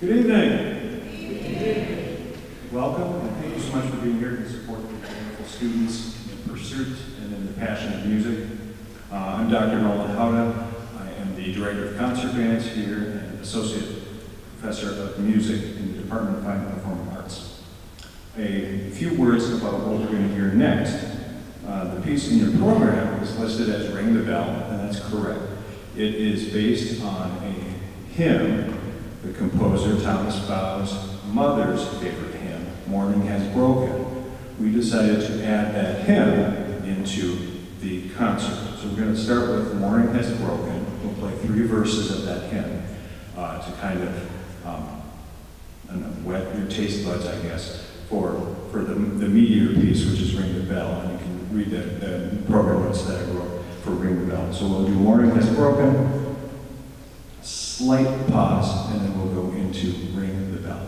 Good evening. Welcome, and thank you so much for being here to support the wonderful students in pursuit and in the passion of music. I'm Dr. Nolan Hauta. I am the Director of Concert Bands here and Associate Professor of Music in the Department of Fine and Performing Arts. A few words about what we're going to hear next. The piece in your program is listed as Ring the Bell, and that's correct. It is based on a hymn, the composer Thomas Bow's mother's favorite hymn, Morning Has Broken. We decided to add that hymn into the concert. So we're going to start with Morning Has Broken. We'll play 3 verses of that hymn to kind of I don't know, whet your taste buds, I guess, for the meatier piece, which is Ring the Bell. And you can read the program notes that I wrote for Ring the Bell. So we'll do Morning Has Broken, slight pause, and then we'll go into Ring the Bell.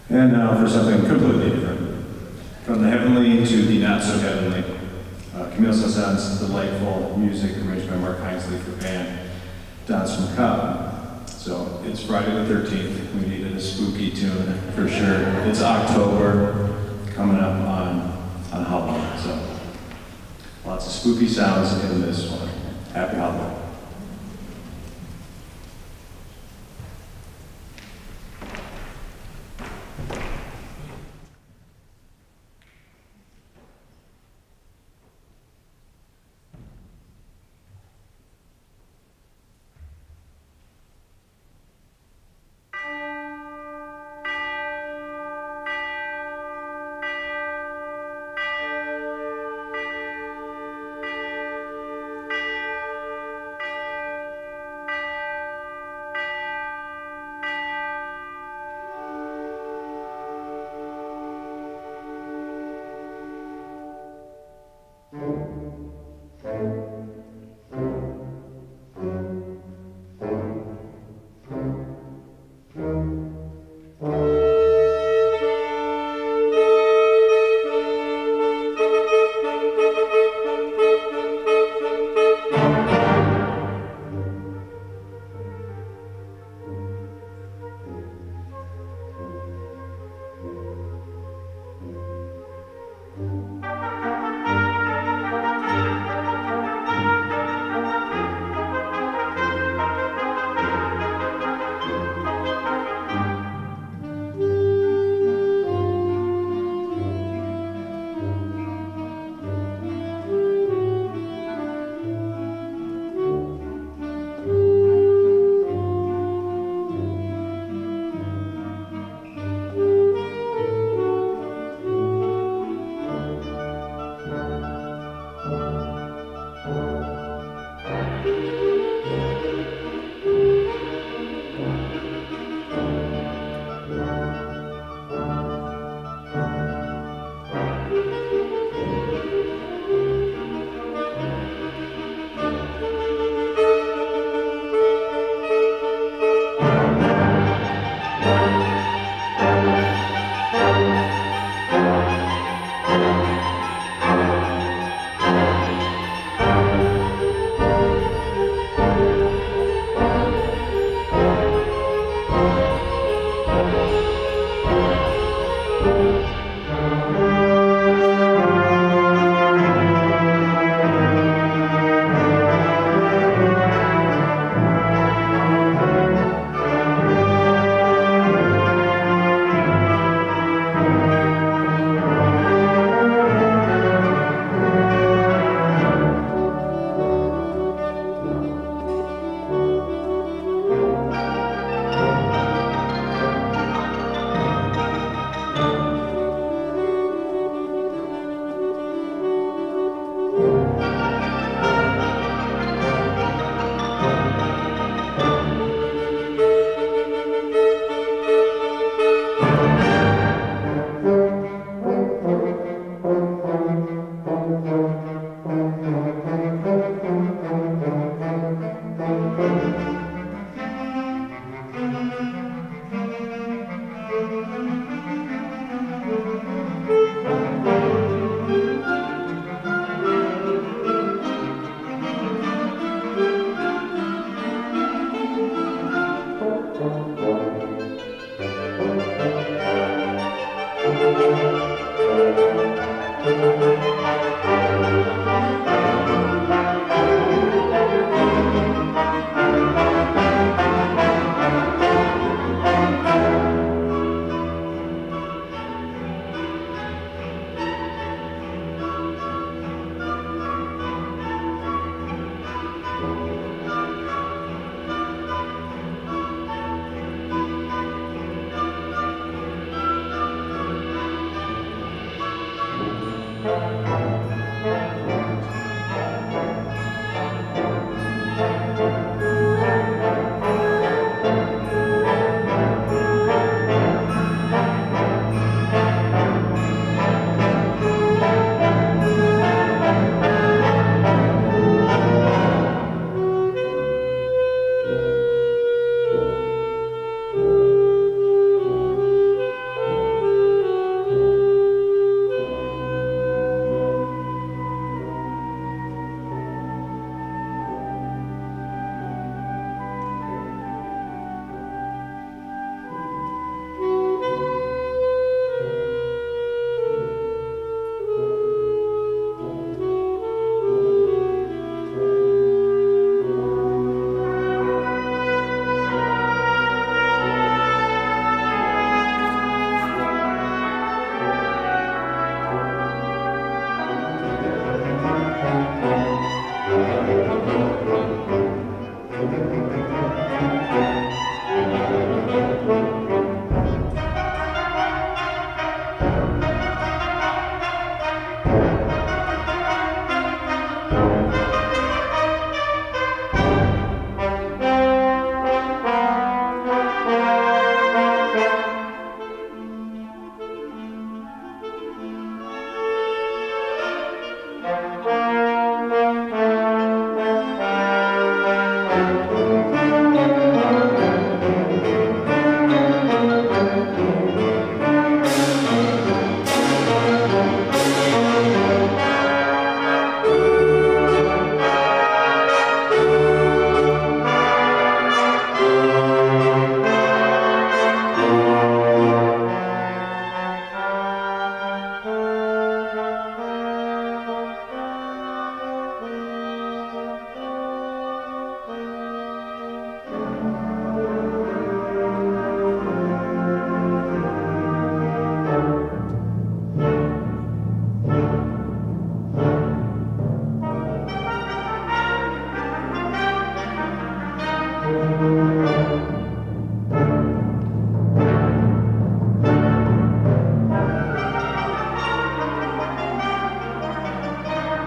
And now for something completely different. From the heavenly to the not so heavenly. Camille Saint-Saëns' delightful music arranged by Mark Hinesley for band, Dance from Cotton. So it's Friday the 13th. We needed a spooky tune for sure. It's October coming up on Halloween. So lots of spooky sounds in this one. Happy Halloween.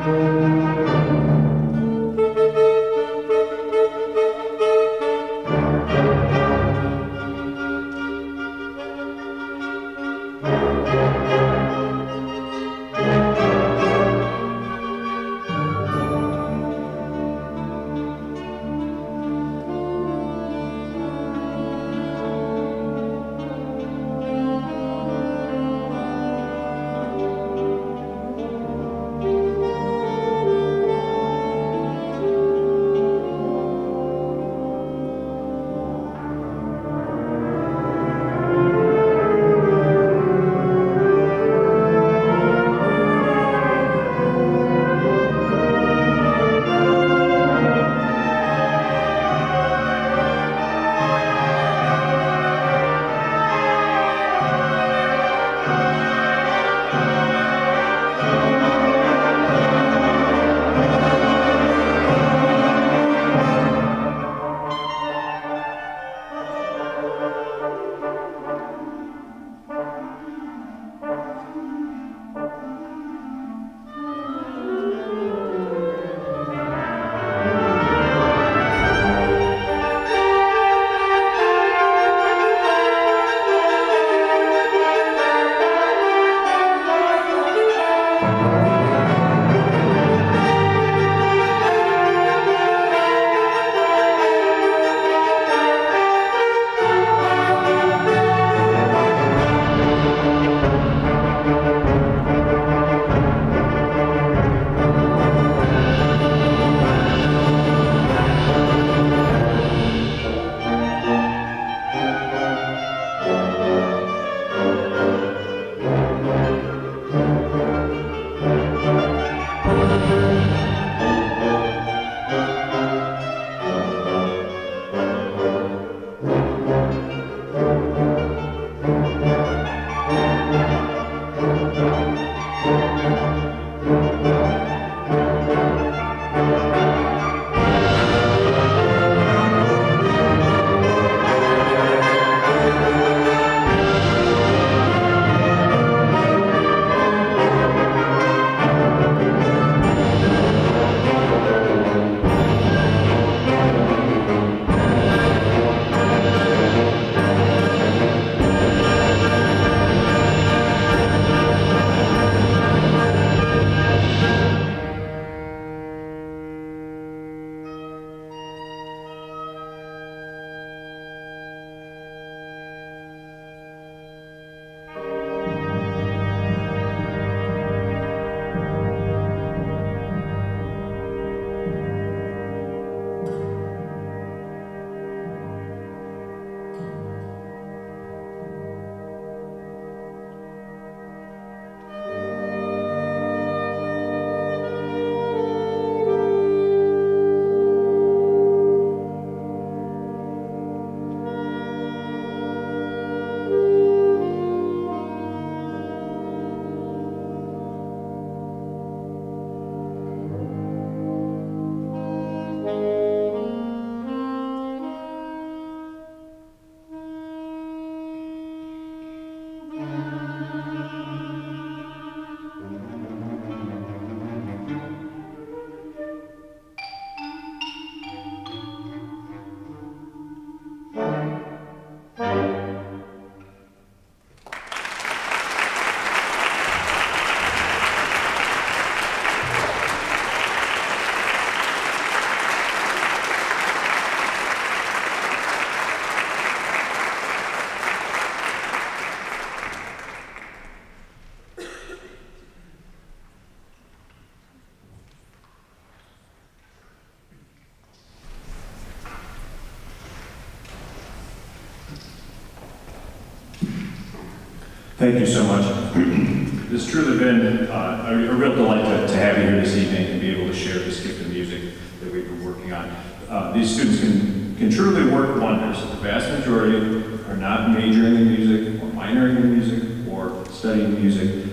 Thank you so much. It's truly been a real delight to have you here this evening and be able to share this gift of music that we've been working on. These students can truly work wonders. The vast majority are not majoring in music or minoring in music or studying music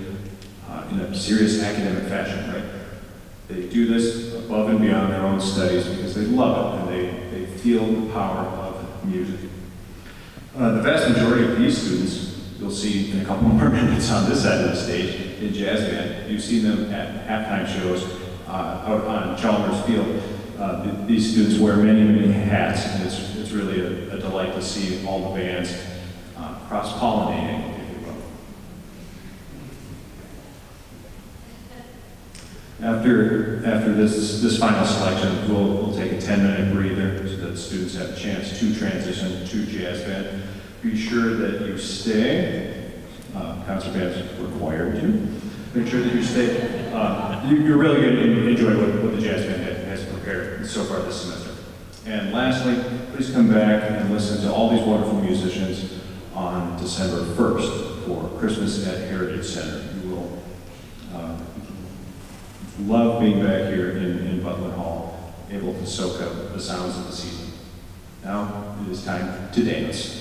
in a serious academic fashion, right? They do this above and beyond their own studies because they love it and they feel the power of music. The vast majority of these students you'll see in a couple more minutes on this side of the stage in jazz band. You've seen them at halftime shows out on Chalmers Field. These students wear many, many hats, and it's really a delight to see all the bands cross-pollinating, if you will. After this final selection, we'll take a 10-minute breather so that students have a chance to transition to jazz band. Be sure that you stay. Concert band's required to. Make sure that you stay. You're really going to enjoy what the jazz band has prepared so far this semester. And lastly, please come back and listen to all these wonderful musicians on December 1st for Christmas at Heritage Center. You will love being back here in Butler Hall, able to soak up the sounds of the season. Now it is time to dance.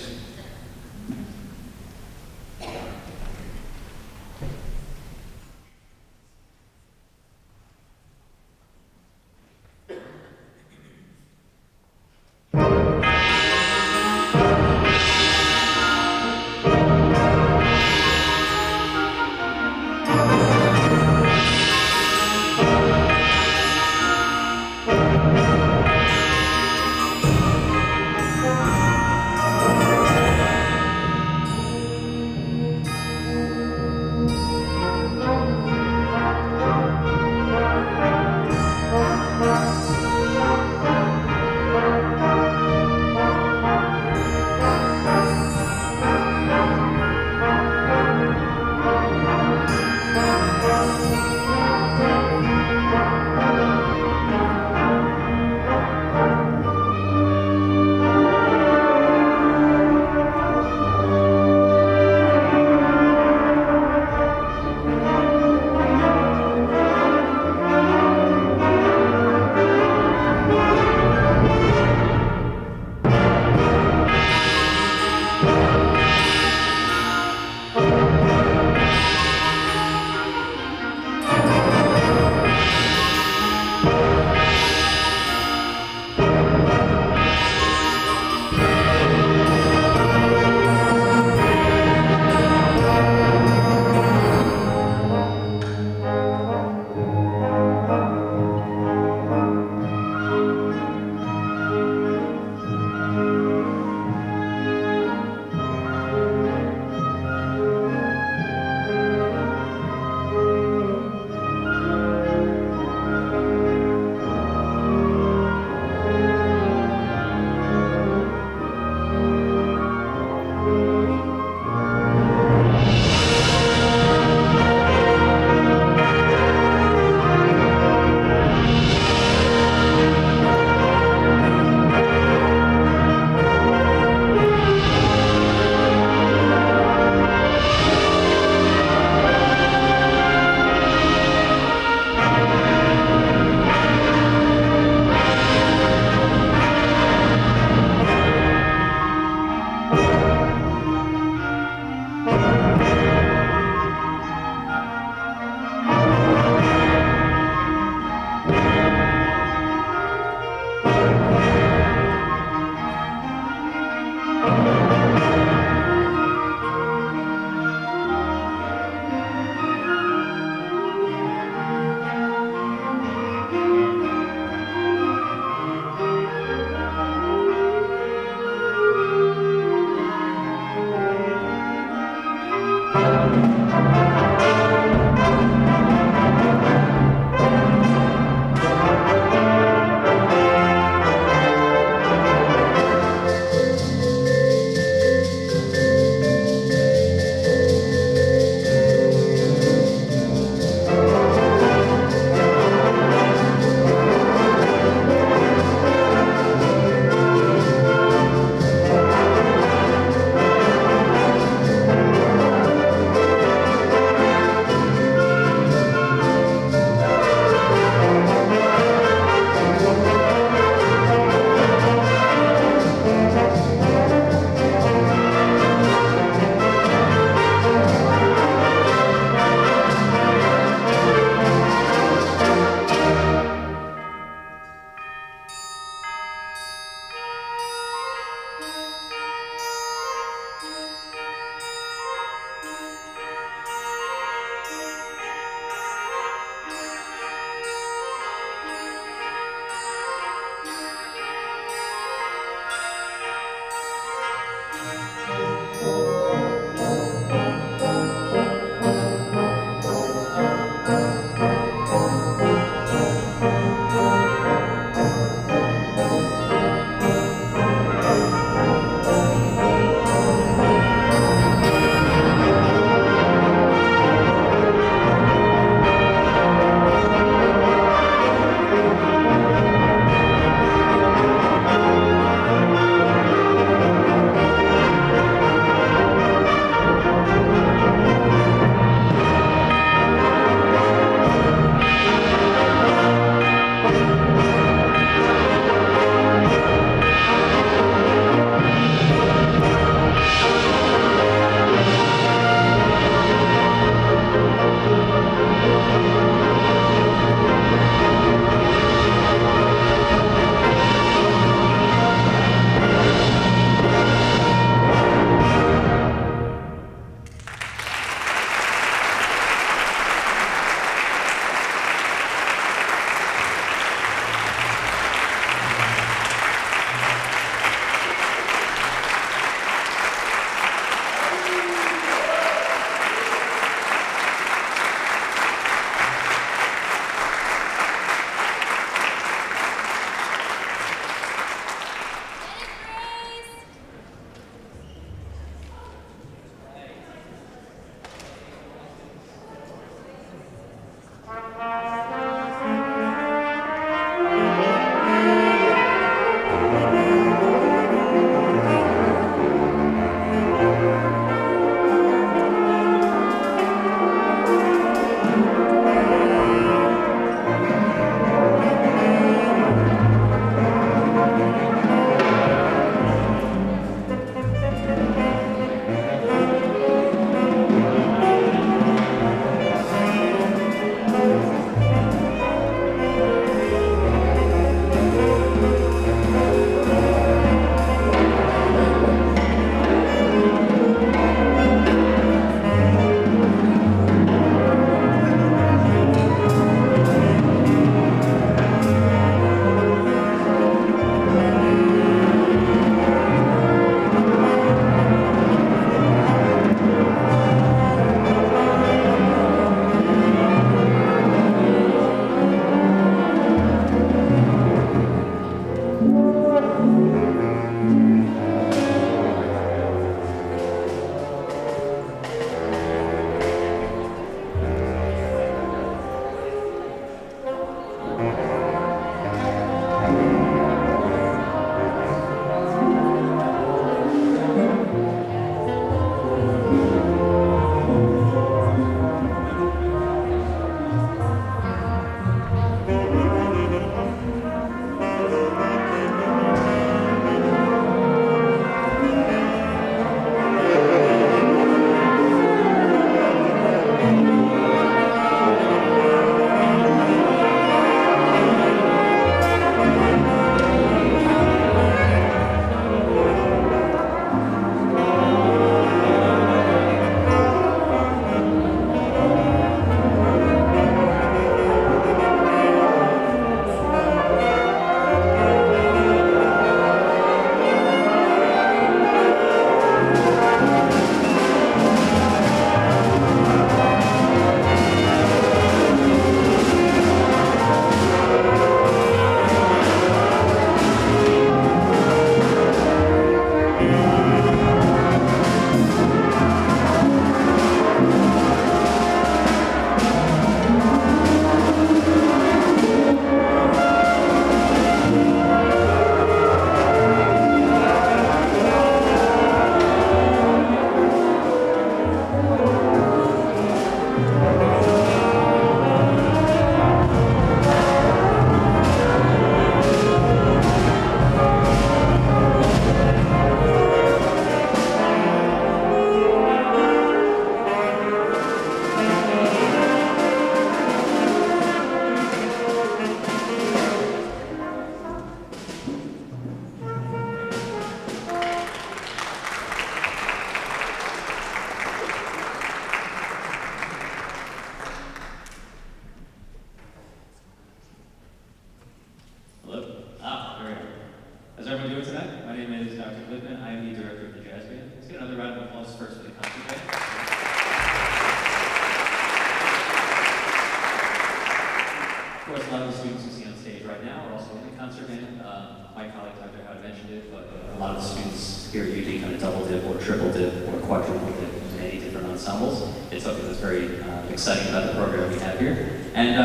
here usually kind of double dip or triple dip or quadruple dip in any different ensembles. It's something that's very exciting about the program we have here. And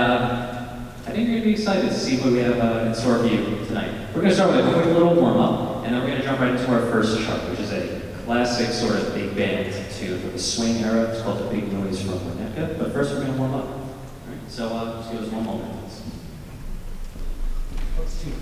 I think you're going to be excited to see what we have in store for you tonight. We're going to start with a quick little warm-up, and then we're going to jump right into our first chart, which is a classic sort of big band tune from the swing era. It's called The Big Noise from Winnetka. But first we're going to warm up. All right? So just give us one moment, please. Let's see.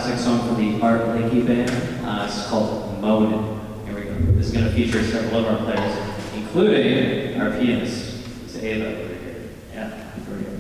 classic song from the Art Blakey Band. It's called Moanin'. Here we go. This is going to feature several of our players, including our pianist. It's Ava over here. Yeah, here we go.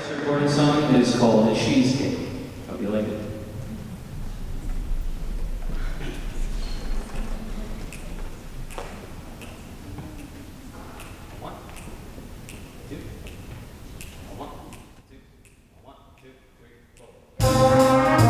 recording song is called Cheesecake. Hope you like it. One, two, one, two, one, two, three, four.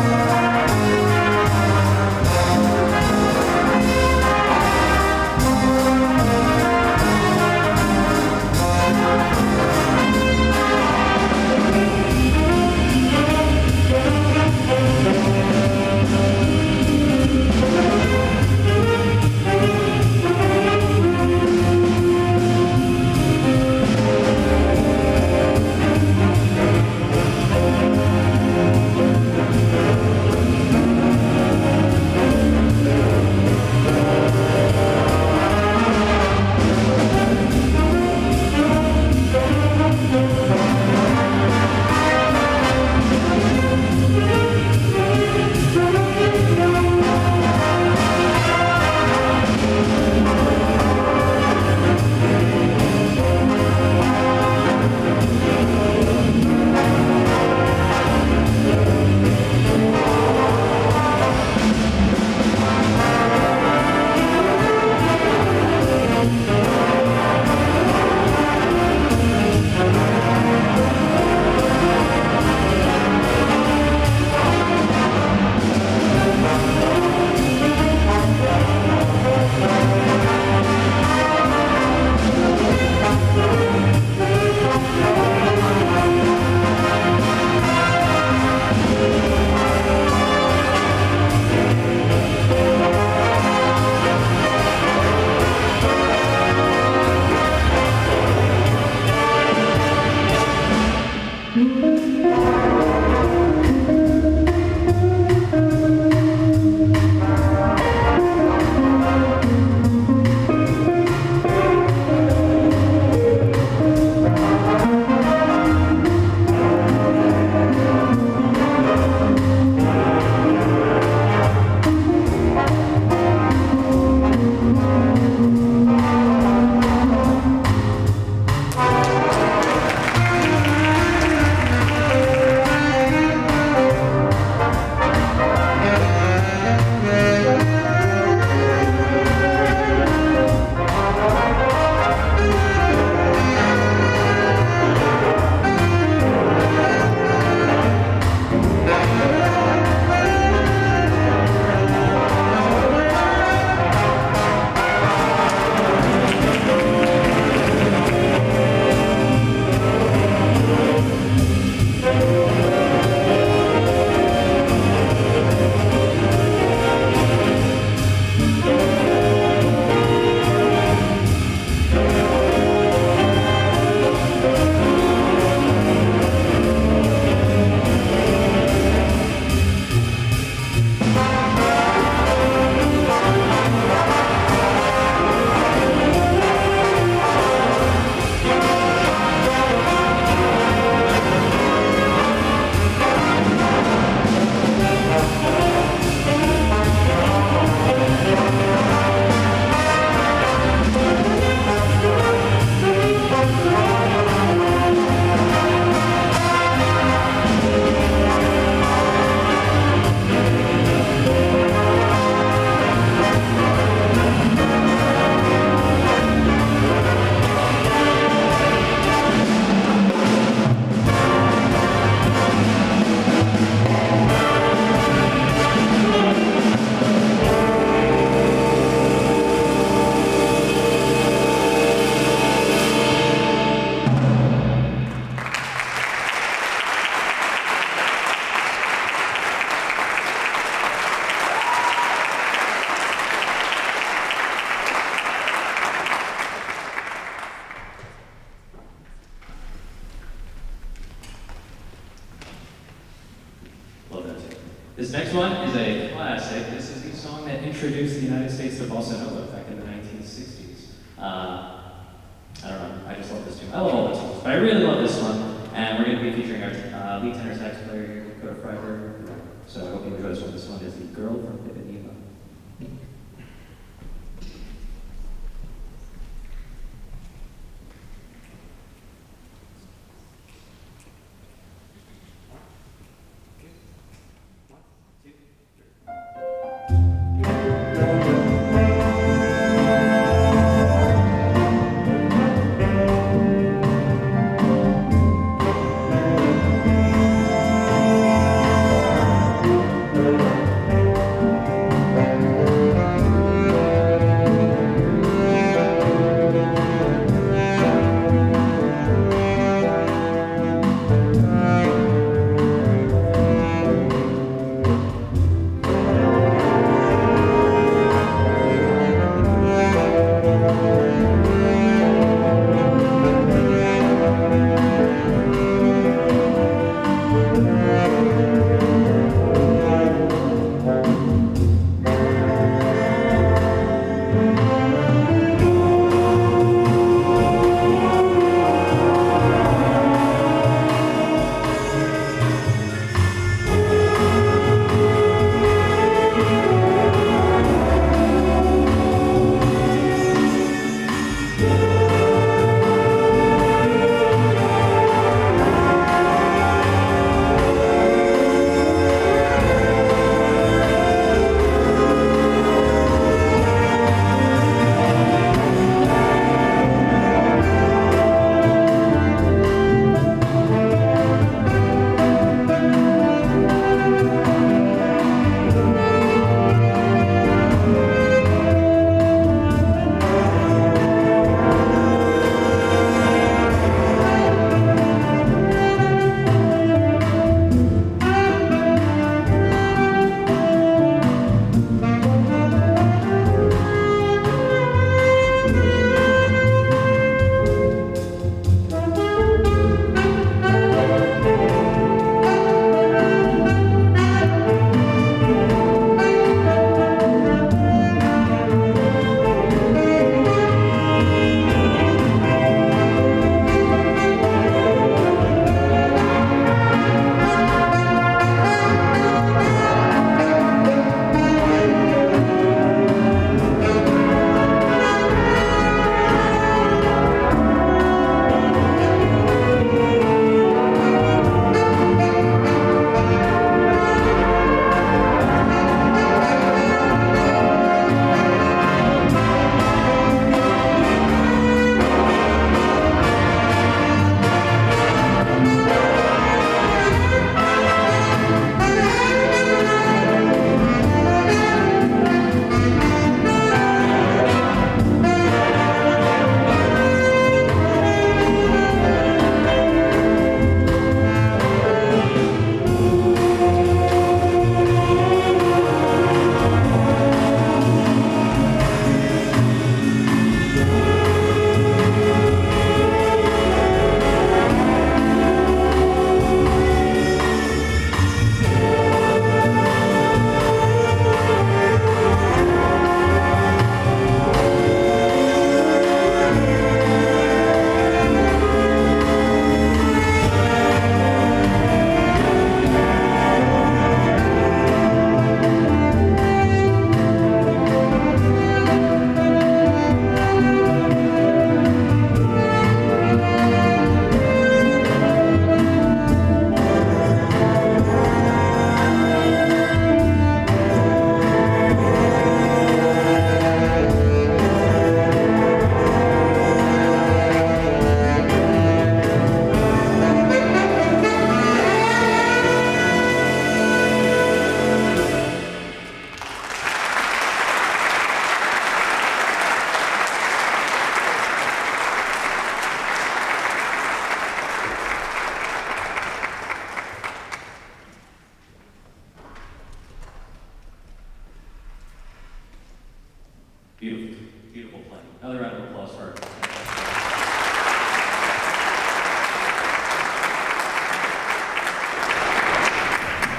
This next one is a classic. This is the song that introduced the United States to bossa nova back in the 1960s. I don't know, I just love this tune. I love all the tunes, but I really love this one. And we're going to be featuring our lead tenor sax player here, Dakota Freiberg. So I hope you enjoy this one. This one is The Girl from Ipanema.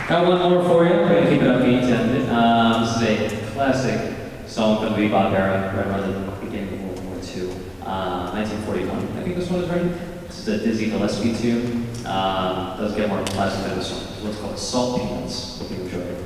Got one more for you. We're going to keep it upbeat. This is a classic song from the bebop era, right around the beginning of World War II, 1941. I think this one is right. This is a Dizzy Gillespie tune. Does get more classic than this one. It's what's called Salt Peanuts. Hope you enjoy it.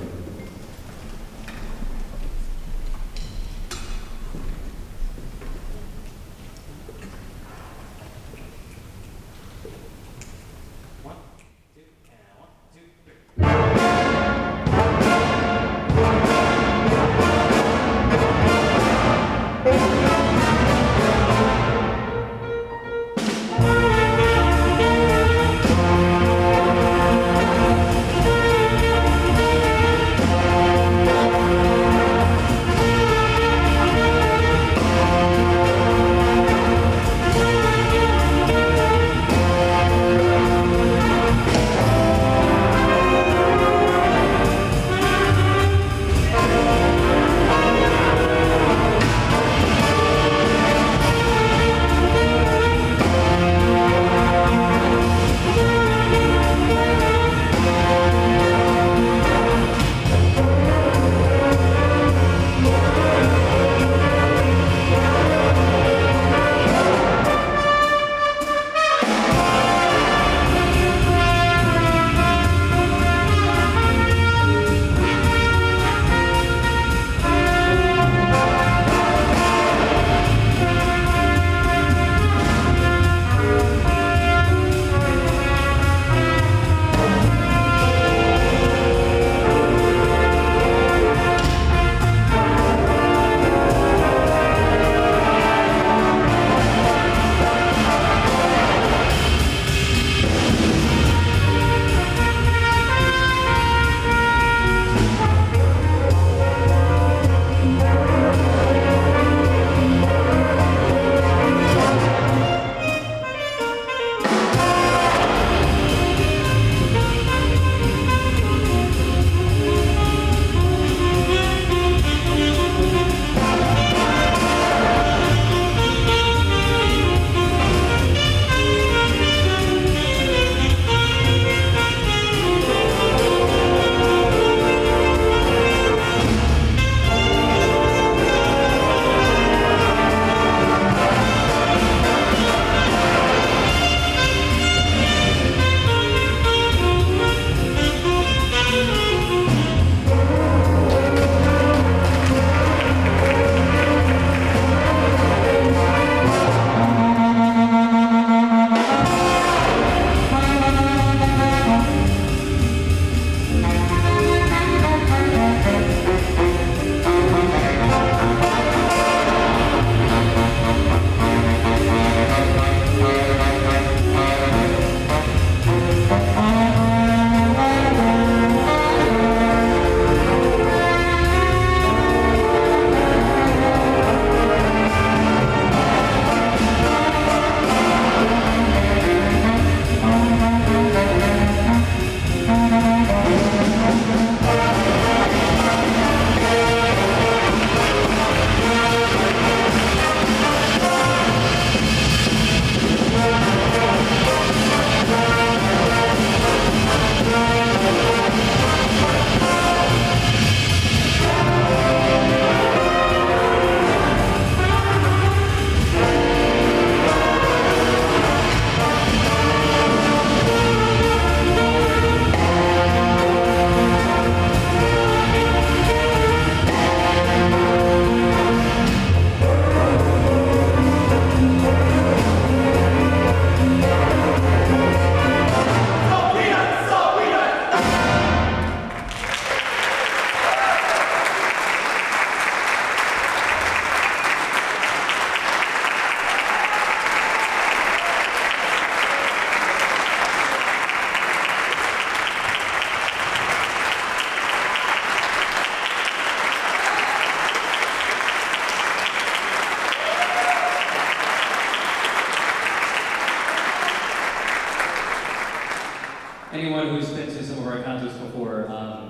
anyone who's been to some of our concerts before,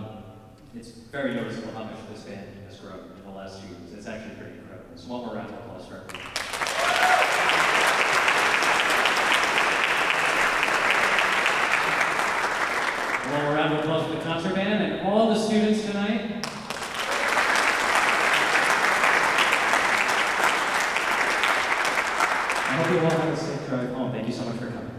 it's very noticeable how much this band has grown in the last few years. It's actually pretty incredible. So one more round of applause for everyone. One round of applause for the concert band and all the students tonight. I hope you all have a safe drive home. Thank you so much for coming.